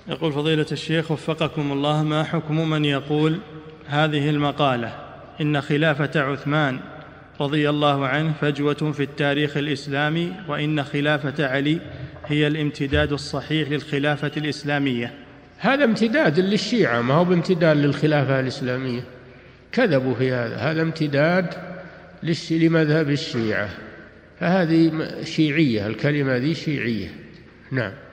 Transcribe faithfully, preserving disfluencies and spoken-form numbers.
يقول فضيلة الشيخ وفقكم الله، ما حكم من يقول هذه المقالة إن خلافة عثمان رضي الله عنه فجوة في التاريخ الإسلامي، وإن خلافة علي هي الامتداد الصحيح للخلافة الإسلامية؟ هذا امتداد للشيعة، ما هو بامتداد للخلافة الإسلامية، كذبوا في هذا، هذا امتداد لمذهب الشيعة، فهذه شيعية، الكلمة ذي شيعية. نعم.